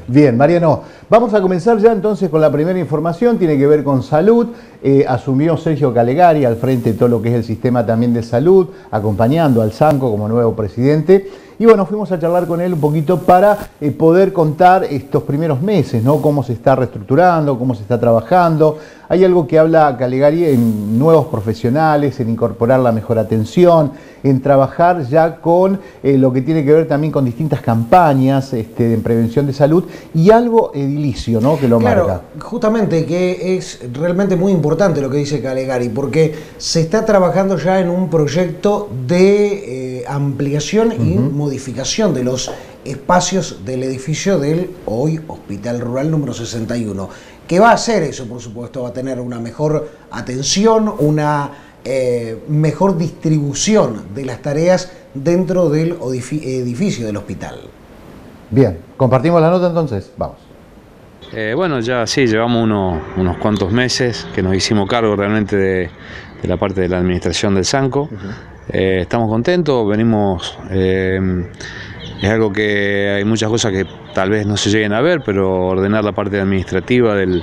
Bien, Mariano, vamos a comenzar ya entonces con la primera información, tiene que ver con salud. Asumió Sergio Calegari al frente de todo lo que es el sistema también de salud, acompañando al Sanco como nuevo presidente. Y bueno, fuimos a charlar con él un poquito para poder contar estos primeros meses, ¿no? Cómo se está reestructurando, cómo se está trabajando. Hay algo que habla Calegari en nuevos profesionales, en incorporar la mejor atención, en trabajar ya con lo que tiene que ver también con distintas campañas en prevención de salud y algo edilicio, ¿no? Que lo marca. Justamente, que es realmente muy importante lo que dice Calegari, porque se está trabajando ya en un proyecto de ampliación y modificación de los espacios del edificio del hoy Hospital Rural número 61. ¿Qué va a hacer eso? Por supuesto, va a tener una mejor atención, una mejor distribución de las tareas dentro del edificio del hospital. Bien, compartimos la nota entonces, vamos. Bueno, ya sí, llevamos unos cuantos meses que nos hicimos cargo realmente de la parte de la administración del Sanco. Estamos contentos, venimos... es algo que hay muchas cosas que tal vez no se lleguen a ver, pero ordenar la parte administrativa de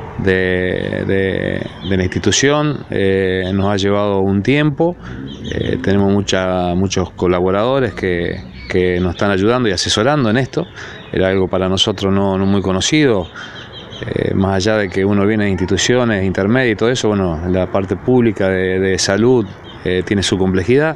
la institución nos ha llevado un tiempo. Tenemos muchos colaboradores que nos están ayudando y asesorando en esto. Era algo para nosotros no muy conocido. Más allá de que uno viene de instituciones intermedias y todo eso, bueno, la parte pública de salud tiene su complejidad.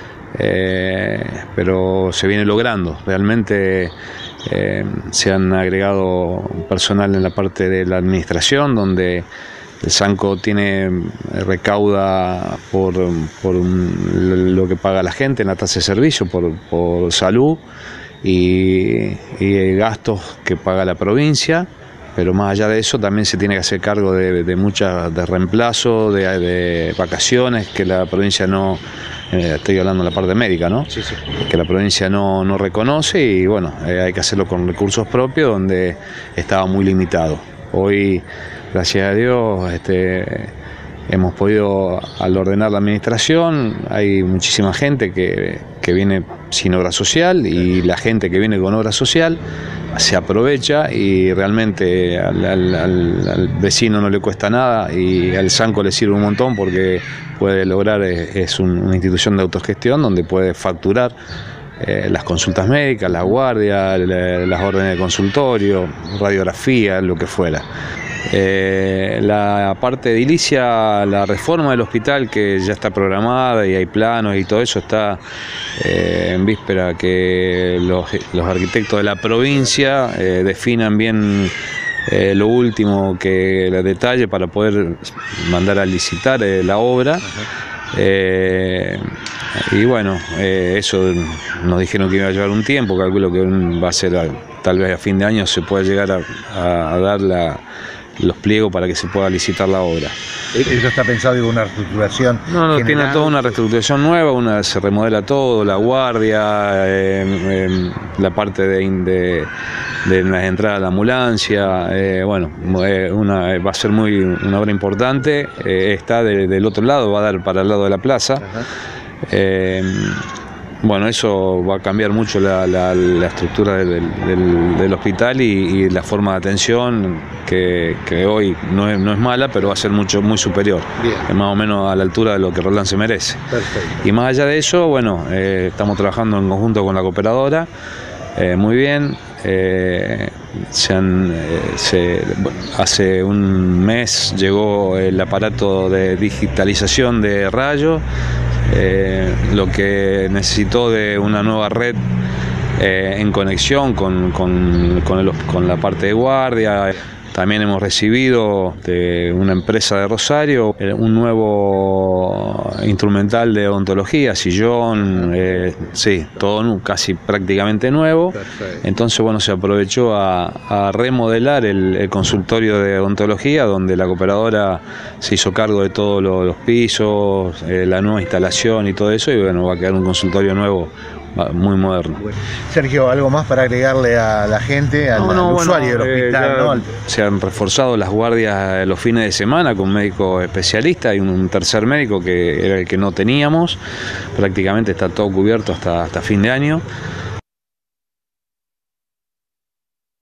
Pero se viene logrando. Realmente se han agregado personal en la parte de la administración, donde el Sanco recauda por lo que paga la gente en la tasa de servicio, por salud y gastos que paga la provincia. Pero más allá de eso también se tiene que hacer cargo de reemplazo, de vacaciones que la provincia no... estoy hablando de la parte médica, ¿no? Sí, sí. Que la provincia no reconoce y bueno, hay que hacerlo con recursos propios donde estaba muy limitado. Hoy, gracias a Dios, hemos podido, al ordenar la administración, hay muchísima gente que viene sin obra social y la gente que viene con obra social se aprovecha y realmente al vecino no le cuesta nada y al Sanco le sirve un montón porque puede lograr, es una institución de autogestión donde puede facturar las consultas médicas, la guardia, las órdenes de consultorio, radiografía, lo que fuera. La parte edilicia, la reforma del hospital que ya está programada y hay planos y todo eso está en víspera que los arquitectos de la provincia definan bien lo último que el detalle para poder mandar a licitar la obra. Y bueno, eso nos dijeron que iba a llevar un tiempo, calculo que va a ser tal vez a fin de año se pueda llegar a dar los pliegos para que se pueda licitar la obra. ¿Eso está pensado en una reestructuración? No, tiene toda una reestructuración nueva, se remodela todo, la guardia, la parte de las entradas a la ambulancia, bueno, va a ser una obra importante, está del otro lado, va a dar para el lado de la plaza. Bueno, eso va a cambiar mucho la estructura del hospital y la forma de atención que hoy no es mala, pero va a ser muy superior. Bien. Más o menos a la altura de lo que Roldán se merece. Perfecto. Y más allá de eso, bueno, estamos trabajando en conjunto con la cooperadora, muy bien. Hace un mes llegó el aparato de digitalización de rayos, lo que necesitó de una nueva red en conexión con la parte de guardia. También hemos recibido de una empresa de Rosario un nuevo instrumental de odontología, sillón, sí, todo casi prácticamente nuevo. Perfecto. Entonces, bueno, se aprovechó a remodelar el consultorio de odontología, donde la cooperadora se hizo cargo de todos los pisos, la nueva instalación y todo eso, y bueno, va a quedar un consultorio nuevo muy moderno. Sergio, ¿algo más para agregarle a la gente, al usuario del hospital? ¿No? Se han reforzado las guardias los fines de semana con médicos especialistas y un tercer médico que era el que no teníamos. Prácticamente está todo cubierto hasta fin de año.